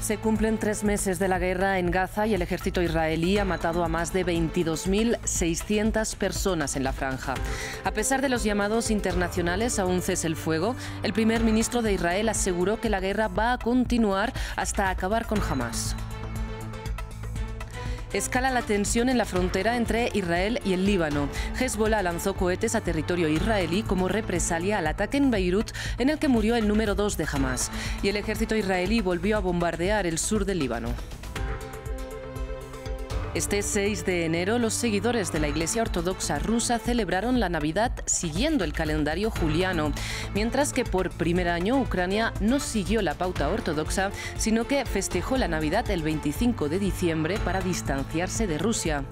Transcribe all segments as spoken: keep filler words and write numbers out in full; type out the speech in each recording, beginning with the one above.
Se cumplen tres meses de la guerra en Gaza y el ejército israelí ha matado a más de veintidós mil seiscientas personas en la franja. A pesar de los llamados internacionales a un cese el fuego, el primer ministro de Israel aseguró que la guerra va a continuar hasta acabar con Hamás. Escala la tensión en la frontera entre Israel y el Líbano. Hezbollah lanzó cohetes a territorio israelí como represalia al ataque en Beirut, en el que murió el número dos de Hamás. Y el ejército israelí volvió a bombardear el sur del Líbano. Este seis de enero, los seguidores de la Iglesia Ortodoxa rusa celebraron la Navidad siguiendo el calendario juliano, mientras que por primer año Ucrania no siguió la pauta ortodoxa, sino que festejó la Navidad el veinticinco de diciembre para distanciarse de Rusia.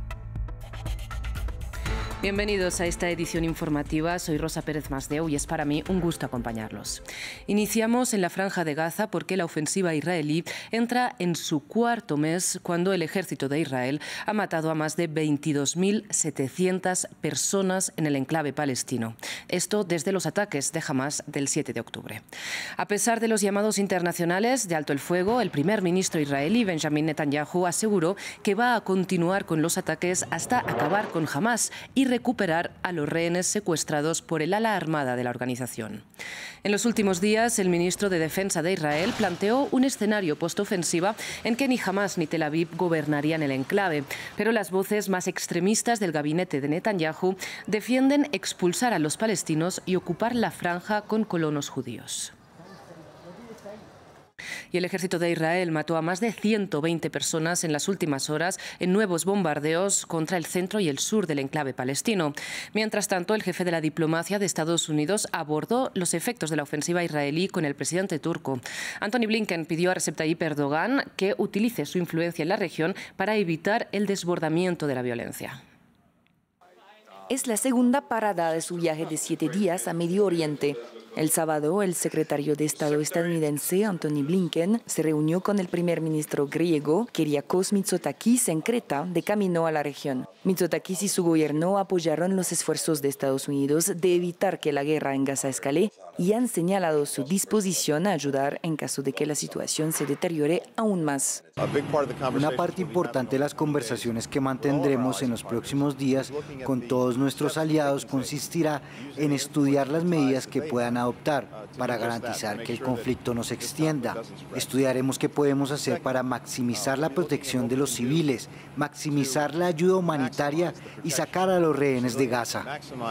Bienvenidos a esta edición informativa. Soy Rosa Pérez Masdeu y es para mí un gusto acompañarlos. Iniciamos en la Franja de Gaza porque la ofensiva israelí entra en su cuarto mes cuando el ejército de Israel ha matado a más de veintidós mil setecientas personas en el enclave palestino. Esto desde los ataques de Hamás del siete de octubre. A pesar de los llamados internacionales de alto el fuego, el primer ministro israelí Benjamin Netanyahu aseguró que va a continuar con los ataques hasta acabar con Hamás y recuperar a los rehenes secuestrados por el ala armada de la organización. En los últimos días, el ministro de Defensa de Israel planteó un escenario postofensiva en que ni Hamás ni Tel Aviv gobernarían el enclave, pero las voces más extremistas del gabinete de Netanyahu defienden expulsar a los palestinos y ocupar la franja con colonos judíos. Y el ejército de Israel mató a más de ciento veinte personas en las últimas horas en nuevos bombardeos contra el centro y el sur del enclave palestino. Mientras tanto, el jefe de la diplomacia de Estados Unidos abordó los efectos de la ofensiva israelí con el presidente turco. Antony Blinken pidió a Recep Tayyip Erdogan que utilice su influencia en la región para evitar el desbordamiento de la violencia. Es la segunda parada de su viaje de siete días a Medio Oriente. El sábado, el secretario de Estado estadounidense, Antony Blinken, se reunió con el primer ministro griego, Kyriakos Mitsotakis, en Creta, de camino a la región. Mitsotakis y su gobierno apoyaron los esfuerzos de Estados Unidos de evitar que la guerra en Gaza escale y han señalado su disposición a ayudar en caso de que la situación se deteriore aún más. Una parte importante de las conversaciones que mantendremos en los próximos días con todos nuestros aliados consistirá en estudiar las medidas que puedan adoptar para garantizar que el conflicto no se extienda. Estudiaremos qué podemos hacer para maximizar la protección de los civiles, maximizar la ayuda humanitaria y sacar a los rehenes de Gaza.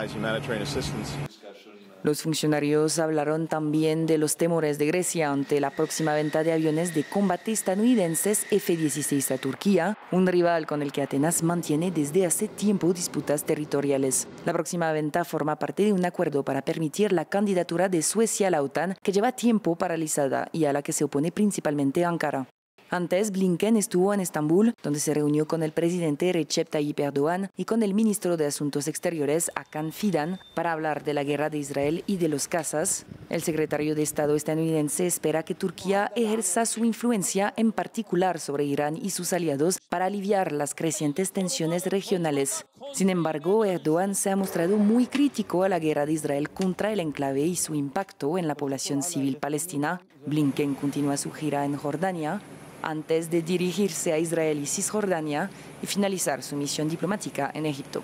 Los funcionarios hablaron también de los temores de Grecia ante la próxima venta de aviones de combate estadounidenses F dieciséis a Turquía, un rival con el que Atenas mantiene desde hace tiempo disputas territoriales. La próxima venta forma parte de un acuerdo para permitir la candidatura de Suecia a la OTAN, que lleva tiempo paralizada y a la que se opone principalmente Ankara. Antes, Blinken estuvo en Estambul, donde se reunió con el presidente Recep Tayyip Erdogan y con el ministro de Asuntos Exteriores, Hakan Fidan, para hablar de la guerra de Israel y de los cazas. El secretario de Estado estadounidense espera que Turquía ejerza su influencia, en particular sobre Irán y sus aliados, para aliviar las crecientes tensiones regionales. Sin embargo, Erdogan se ha mostrado muy crítico a la guerra de Israel contra el enclave y su impacto en la población civil palestina. Blinken continúa su gira en Jordania, antes de dirigirse a Israel y Cisjordania y finalizar su misión diplomática en Egipto.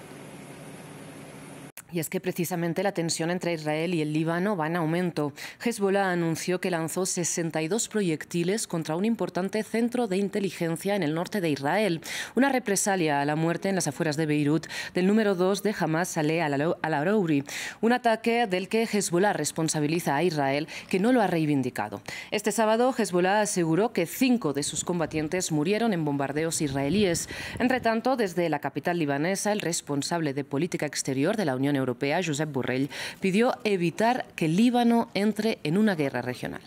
Y es que precisamente la tensión entre Israel y el Líbano va en aumento. Hezbollah anunció que lanzó sesenta y dos proyectiles contra un importante centro de inteligencia en el norte de Israel, una represalia a la muerte en las afueras de Beirut del número dos de Hamás, Saleh al-Arouri, un ataque del que Hezbollah responsabiliza a Israel, que no lo ha reivindicado. Este sábado, Hezbollah aseguró que cinco de sus combatientes murieron en bombardeos israelíes. Entre tanto, desde la capital libanesa, el responsable de política exterior de la Unión Europea, Josep Borrell, pidió evitar que el Líbano entre en una guerra regional.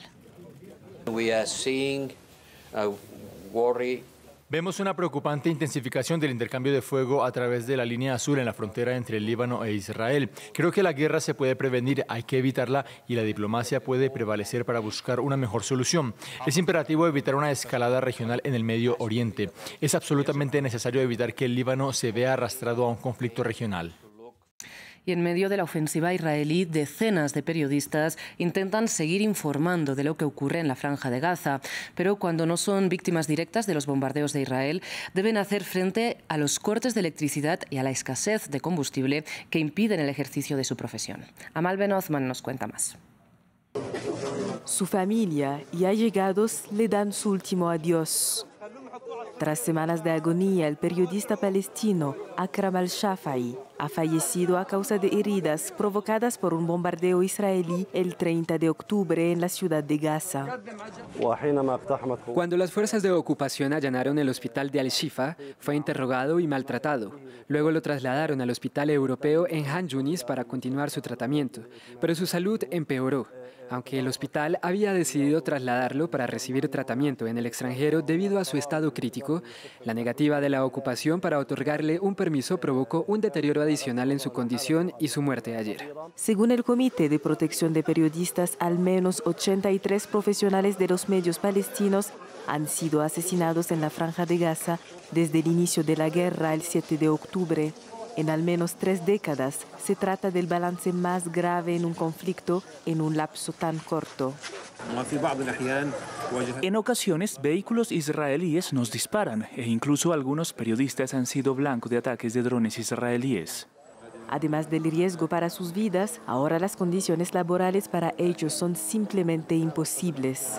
Vemos una preocupante intensificación del intercambio de fuego a través de la línea azul en la frontera entre el Líbano e Israel. Creo que la guerra se puede prevenir, hay que evitarla y la diplomacia puede prevalecer para buscar una mejor solución. Es imperativo evitar una escalada regional en el Medio Oriente. Es absolutamente necesario evitar que el Líbano se vea arrastrado a un conflicto regional. Y en medio de la ofensiva israelí, decenas de periodistas intentan seguir informando de lo que ocurre en la Franja de Gaza. Pero cuando no son víctimas directas de los bombardeos de Israel, deben hacer frente a los cortes de electricidad y a la escasez de combustible que impiden el ejercicio de su profesión. Amal Ben Othman nos cuenta más. Su familia y allegados le dan su último adiós. Tras semanas de agonía, el periodista palestino Akram al-Shafai ha fallecido a causa de heridas provocadas por un bombardeo israelí el treinta de octubre en la ciudad de Gaza. Cuando las fuerzas de ocupación allanaron el hospital de Al-Shifa, fue interrogado y maltratado. Luego lo trasladaron al hospital europeo en Han Yunis para continuar su tratamiento, pero su salud empeoró. Aunque el hospital había decidido trasladarlo para recibir tratamiento en el extranjero debido a su estado crítico, la negativa de la ocupación para otorgarle un permiso provocó un deterioro adicional en su condición y su muerte ayer. Según el Comité de Protección de Periodistas, al menos ochenta y tres profesionales de los medios palestinos han sido asesinados en la Franja de Gaza desde el inicio de la guerra el siete de octubre. En al menos tres décadas, se trata del balance más grave en un conflicto en un lapso tan corto. En ocasiones, vehículos israelíes nos disparan e incluso algunos periodistas han sido blanco de ataques de drones israelíes. Además del riesgo para sus vidas, ahora las condiciones laborales para ellos son simplemente imposibles.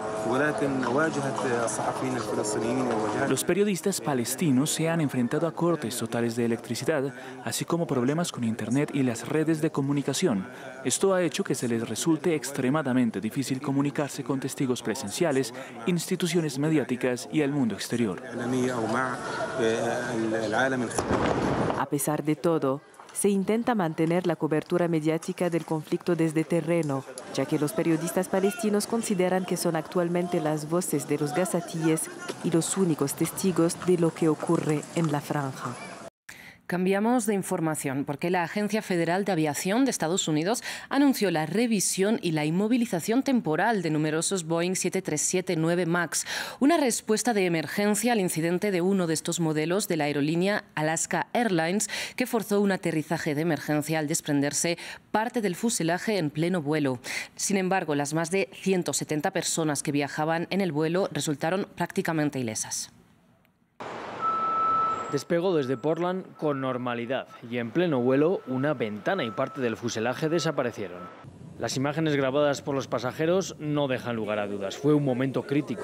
Los periodistas palestinos se han enfrentado a cortes totales de electricidad, así como problemas con Internet y las redes de comunicación. Esto ha hecho que se les resulte extremadamente difícil comunicarse con testigos presenciales, instituciones mediáticas y el mundo exterior. A pesar de todo, se intenta mantener la cobertura mediática del conflicto desde terreno, ya que los periodistas palestinos consideran que son actualmente las voces de los gazatíes y los únicos testigos de lo que ocurre en la franja. Cambiamos de información porque la Agencia Federal de Aviación de Estados Unidos anunció la revisión y la inmovilización temporal de numerosos Boeing siete tres siete nueve MAX, una respuesta de emergencia al incidente de uno de estos modelos de la aerolínea Alaska Airlines que forzó un aterrizaje de emergencia al desprenderse parte del fuselaje en pleno vuelo. Sin embargo, las más de ciento setenta personas que viajaban en el vuelo resultaron prácticamente ilesas. Despegó desde Portland con normalidad y en pleno vuelo una ventana y parte del fuselaje desaparecieron. Las imágenes grabadas por los pasajeros no dejan lugar a dudas. Fue un momento crítico.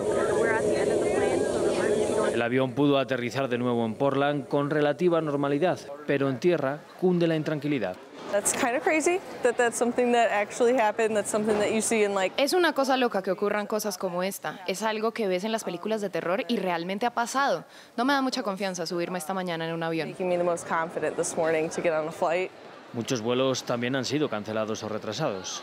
El avión pudo aterrizar de nuevo en Portland con relativa normalidad, pero en tierra cunde la intranquilidad. Es una cosa loca que ocurran cosas como esta. Es algo que ves en las películas de terror y realmente ha pasado. No me da mucha confianza subirme esta mañana en un avión. Muchos vuelos también han sido cancelados o retrasados.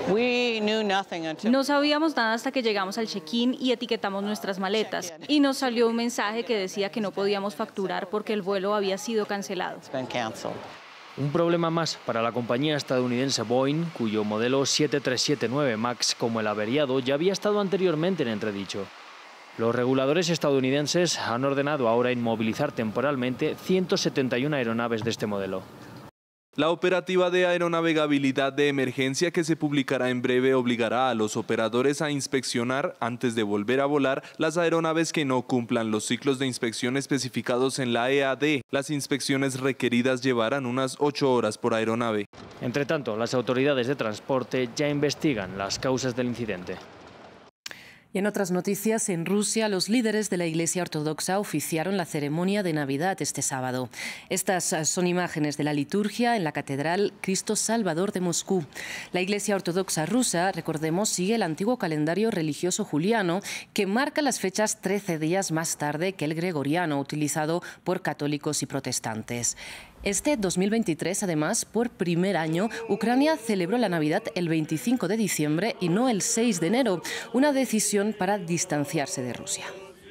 No sabíamos nada hasta que llegamos al check-in y etiquetamos nuestras maletas. Y nos salió un mensaje que decía que no podíamos facturar porque el vuelo había sido cancelado. Un problema más para la compañía estadounidense Boeing, cuyo modelo siete tres siete nueve MAX, como el averiado, ya había estado anteriormente en entredicho. Los reguladores estadounidenses han ordenado ahora inmovilizar temporalmente ciento setenta y una aeronaves de este modelo. La operativa de aeronavegabilidad de emergencia que se publicará en breve obligará a los operadores a inspeccionar, antes de volver a volar, las aeronaves que no cumplan los ciclos de inspección especificados en la E A D. Las inspecciones requeridas llevarán unas ocho horas por aeronave. Entre tanto, las autoridades de transporte ya investigan las causas del incidente. Y en otras noticias, en Rusia, los líderes de la Iglesia Ortodoxa oficiaron la ceremonia de Navidad este sábado. Estas son imágenes de la liturgia en la Catedral Cristo Salvador de Moscú. La Iglesia Ortodoxa rusa, recordemos, sigue el antiguo calendario religioso juliano, que marca las fechas trece días más tarde que el gregoriano, utilizado por católicos y protestantes. Este dos mil veintitrés, además, por primer año, Ucrania celebró la Navidad el veinticinco de diciembre y no el seis de enero, una decisión para distanciarse de Rusia.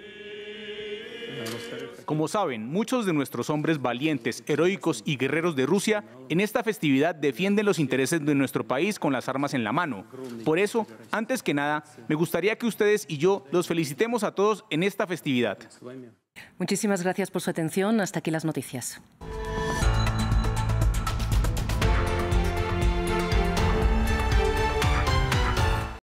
Como saben, muchos de nuestros hombres valientes, heroicos y guerreros de Rusia en esta festividad defienden los intereses de nuestro país con las armas en la mano. Por eso, antes que nada, me gustaría que ustedes y yo los felicitemos a todos en esta festividad. Muchísimas gracias por su atención. Hasta aquí las noticias.